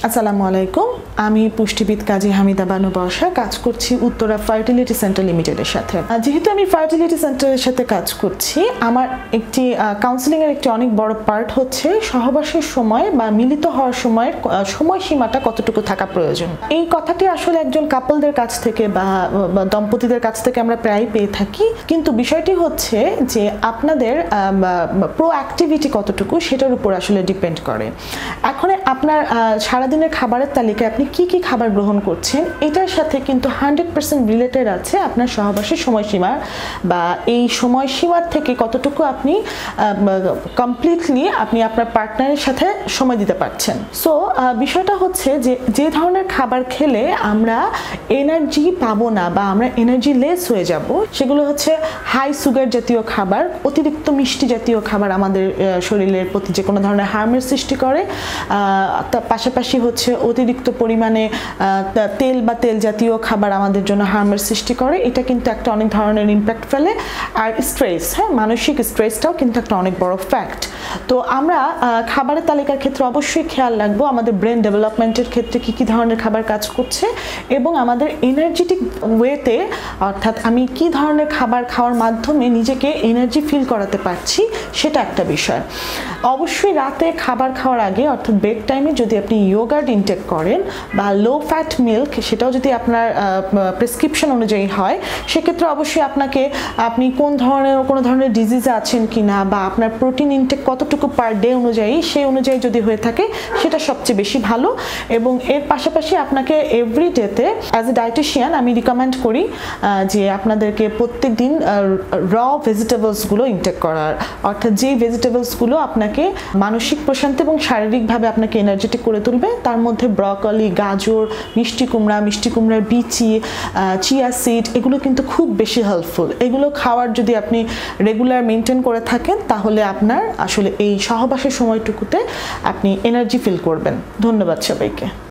আসসালামু আলাইকুম, আমি পুষ্টিবিদ কাজী হামিদা বানু বর্ষা কাজ করছি উত্তরা ফার্টিলিটি সেন্টার লিমিটেডের সাথে। যেহেতু আমি ফার্টিলিটি সেন্টারের সাথে কাজ করছি, আমার একটি কাউন্সিলিংয়ের একটি অনেক বড় পার্ট হচ্ছে সহবাসের সময় বা মিলিত হওয়ার সময়ের সময়সীমাটা কতটুকু থাকা প্রয়োজন। এই কথাটি আসলে একজন কাপলদের কাছ থেকে বা দম্পতিদের কাছ থেকে আমরা প্রায় পেয়ে থাকি, কিন্তু বিষয়টি হচ্ছে যে আপনাদের প্রোঅ্যাক্টিভিটি কতটুকু সেটার উপর আসলে ডিপেন্ড করে। এখন আপনার সারাদিনের খাবারের তালিকায় আপনি কি কি খাবার গ্রহণ করছেন এটার সাথে কিন্তু 100% রিলেটেড আছে আপনার সহবাসের সময়সীমা বা এই সময়সীমার থেকে কতটুকু আপনি কমপ্লিটলি আপনি আপনার পার্টনারের সাথে সময় দিতে পারছেন। সো বিষয়টা হচ্ছে যে যে ধরনের খাবার খেলে আমরা এনার্জি পাবো না বা আমরা এনার্জি লেস হয়ে যাব, সেগুলো হচ্ছে হাই সুগার জাতীয় খাবার, অতিরিক্ত মিষ্টি জাতীয় খাবার আমাদের শরীরের প্রতি যে কোনো ধরনের হার্মের সৃষ্টি করে। তার পাশাপাশি হচ্ছে অতিরিক্ত পরিমাণে তেল বা তেল জাতীয় খাবার আমাদের জন্য হার্মের সৃষ্টি করে, এটা কিন্তু একটা অনেক ধরনের ইম্প্যাক্ট ফেলে। আর স্ট্রেস, মানসিক স্ট্রেসটাও কিন্তু একটা অনেক বড় ফ্যাক্ট। তো আমরা খাবারের তালিকার ক্ষেত্রে অবশ্যই খেয়াল রাখবো আমাদের ব্রেন ডেভেলপমেন্টের ক্ষেত্রে কি কি ধরনের খাবার কাজ করছে এবং আমাদের এনার্জেটিক ওয়েতে, অর্থাৎ আমি কি ধরনের খাবার খাওয়ার মাধ্যমে নিজেকে এনার্জি ফিল করাতে পারছি সেটা একটা বিষয়। অবশ্যই রাতে খাবার খাওয়ার আগে অর্থাৎ বেড টাইমে যদি আপনি ইয়োগার্ট ইনটেক করেন বা লো ফ্যাট মিল্ক, সেটাও যদি আপনার প্রেসক্রিপশন অনুযায়ী হয়, সেক্ষেত্রে অবশ্যই আপনি কোনো ধরনের ডিজিজে আছেন কিনা বা আপনার প্রোটিন ইনটেক কতটুকু পার ডে অনুযায়ী, সেই অনুযায়ী যদি হয়ে থাকে সেটা সবচেয়ে বেশি ভালো। এবং এর পাশাপাশি আপনাকে এভরি ডেতে অ্যাজ এ ডায়েটিশিয়ান আমি রিকমেন্ড করি যে আপনাদেরকে প্রত্যেক দিন র ভেজিটেবলসগুলো ইনটেক করার, অর্থাৎ যেই ভেজিটেবলসগুলো আপনাকে মানসিক প্রশান্তি এবং শারীরিকভাবে আপনাকে এনার্জেটিক করে তুলবে। তার মধ্যে ব্রকলি, গাজর, মিষ্টি কুমড়ার বিচি, চিয়া সিড, এগুলো কিন্তু খুব বেশি হেল্পফুল। এগুলো খাওয়ার যদি আপনি রেগুলার মেনটেন করে থাকেন তাহলে আপনার আসলে এই সহবাসের সময়টুকুতে আপনি এনার্জি ফিল করবেন। ধন্যবাদ সবাইকে।